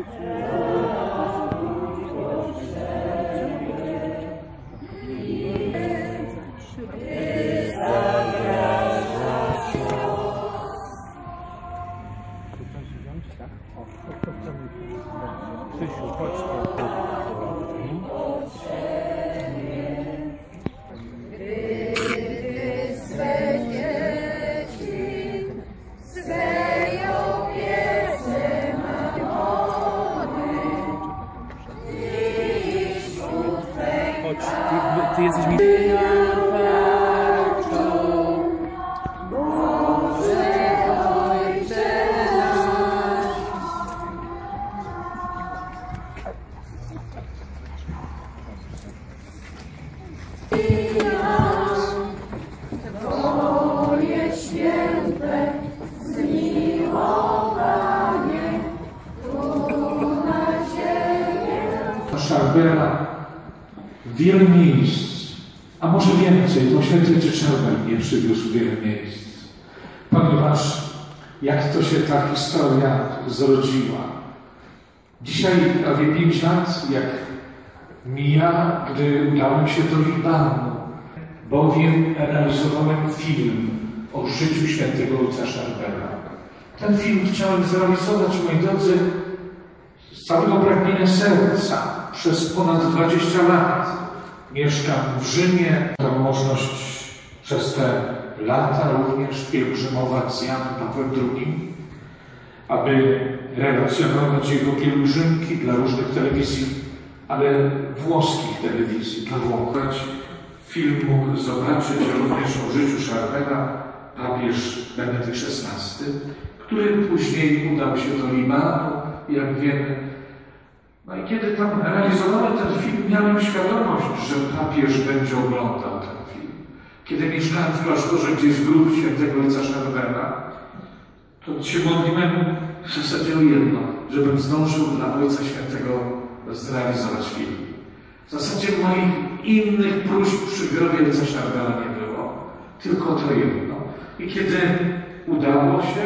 Ty jesteś mi... Twoje święte zmiłowanie tu na ziemię. Szarbera wiele miejsc, a może więcej, bo święty Czyczerber mnie przywiózł wiele miejsc, ponieważ jak to się ta historia zrodziła. Dzisiaj prawie 5 lat, jak mija, gdy udałem się do Libanu, bowiem realizowałem film o życiu świętego ojca Szarbera. Ten film chciałem zrealizować, moi drodzy, z całego pragnienia serca. Przez ponad 20 lat mieszkam w Rzymie. Mam możliwość przez te lata również pielgrzymować z Janem Pawłem II, aby relacjonować jego pielgrzymki dla różnych telewizji, ale włoskich telewizji, dla Włoch. Film mógł zobaczyć również o życiu Szarbera papież Benedykt XVI, który później udał się do Libanu, jak wiemy. No i kiedy tam realizowałem ten film, miałem świadomość, że papież będzie oglądał ten film. Kiedy mieszkałem w klasztorze, gdzie jest grób świętego ojca Szarbera, to się modliłem w zasadzie o jedno, żebym zdążył dla Ojca Świętego zrealizować film. W zasadzie moich innych próśb przy grobie ojca Szarbera nie było, tylko to jedno. I kiedy udało się,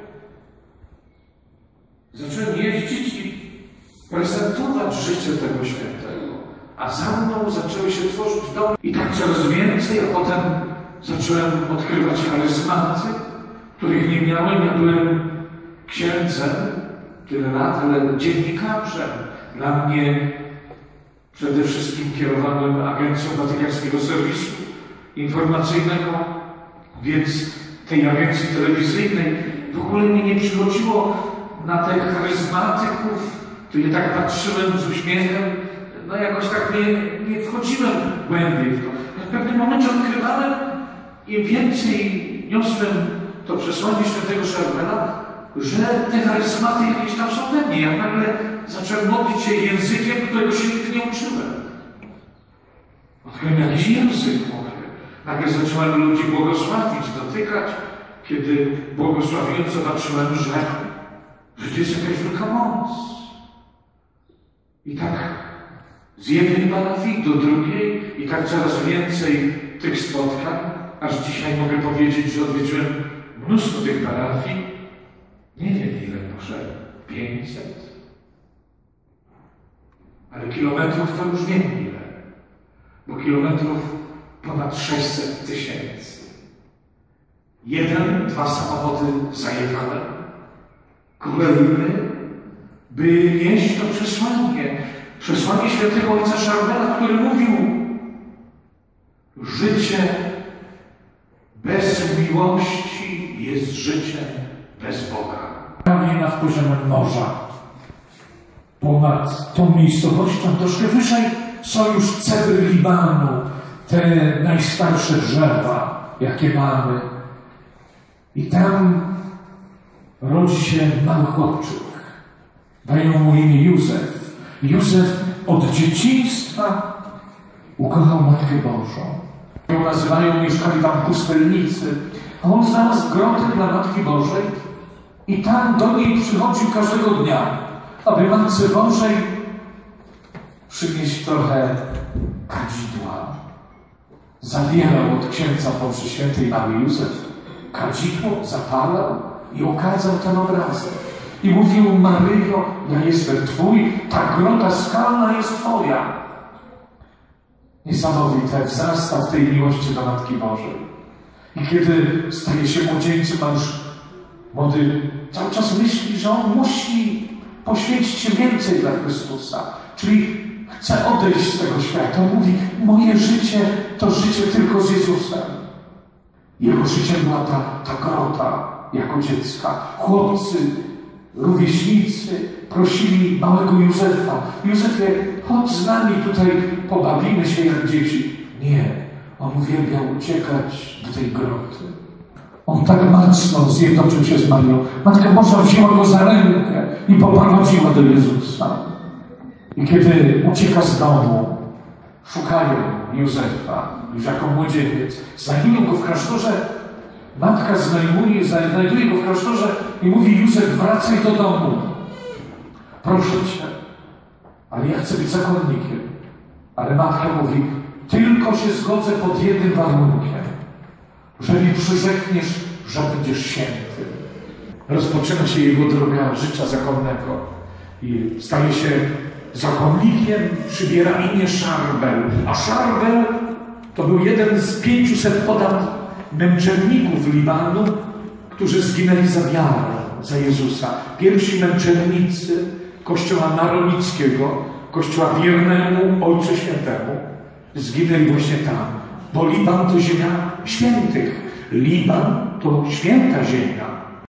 zacząłem jeździć i prezentować życie tego świętego, a za mną zaczęły się tworzyć domy. I tak coraz więcej, a potem zacząłem odkrywać charyzmaty, których nie miałem. Ja byłem księdzem tyle lat, ale dziennikarzem. Dla mnie przede wszystkim kierowanym Agencją Watykańskiego Serwisu Informacyjnego, więc tej agencji telewizyjnej w ogóle mnie nie przychodziło na tych charyzmatyków, to ja tak patrzyłem z uśmiechem, no jakoś tak nie wchodziłem głębiej w to. W pewnym momencie odkrywałem, im więcej niosłem to przesłanie świętego Szarbera, że te charyzmaty jakieś tam są we mnie. Ja nagle zacząłem modlić się językiem, którego się nigdy nie uczyłem. Odkryłem jakiś język, mówię. Nagle zacząłem ludzi błogosławić, dotykać. Kiedy błogosławiłem, zobaczyłem, że to jest jakaś wielka moc. I tak z jednej parafii do drugiej, i tak coraz więcej tych spotkań, aż dzisiaj mogę powiedzieć, że odwiedziłem mnóstwo tych parafii. Nie wiem ile, może 500. Ale kilometrów to już wiem ile. Bo kilometrów ponad 600 000. 2 samochody zajechałem. Kolejny, by nieść to przesłanie. Przesłanie świętego ojca Szarbera, który mówił: życie bez miłości jest życiem bez Boga. Prawie nad poziomem morza. Ponad tą miejscowością, troszkę wyżej, są już cedry Libanu, te najstarsze drzewa, jakie mamy. I tam rodzi się mały chłopczyk. Dają mu imię Józef. Józef od dzieciństwa ukochał Matkę Bożą. Ją nazywają, mieszkali tam pustelnicy, a on znalazł grotę dla Matki Bożej i tam do niej przychodził każdego dnia, aby Matce Bożej przynieść trochę kadzidła. Zabierał od księdza Boży Świętej Marii Józef kadzidło, zapalał i okadzał ten obrazek. I mówił: Maryjo, ja jestem Twój, ta grota skalna jest Twoja. Niesamowite, wzrasta w tej miłości do Matki Bożej. I kiedy staje się młodzieńcem, a już młody cały czas myśli, że on musi poświęcić się więcej dla Chrystusa. Czyli chce odejść z tego świata. On mówi: moje życie to życie tylko z Jezusem. Jego życiem była ta grota jako dziecka. Chłopcy, rówieśnicy prosili małego Józefa: Józefie, chodź z nami tutaj, pobawimy się jak dzieci. Nie, on uwielbiał uciekać do tej groty. On tak mocno zjednoczył się z Marią. Matka Boża wzięła go za rękę i poprowadziła do Jezusa. I kiedy ucieka z domu, szukają Józefa, już jako młodzieniec, znajdują go w klasztorze. Matka znajduje go w klasztorze i mówi: Józef, wracaj do domu. Proszę Cię, ale ja chcę być zakonnikiem. Ale matka mówi: tylko się zgodzę pod jednym warunkiem, że mi przyrzekniesz, że będziesz święty. Rozpoczyna się jego droga życia zakonnego i staje się zakonnikiem, przybiera imię Szarbel. A Szarbel to był jeden z 500 ponad męczenników Libanu, którzy zginęli za wiarę, za Jezusa. Pierwsi męczennicy Kościoła Maronickiego, Kościoła wiernemu Ojcu Świętemu, zginęli właśnie tam. Bo Liban to ziemia świętych. Liban to święta ziemia.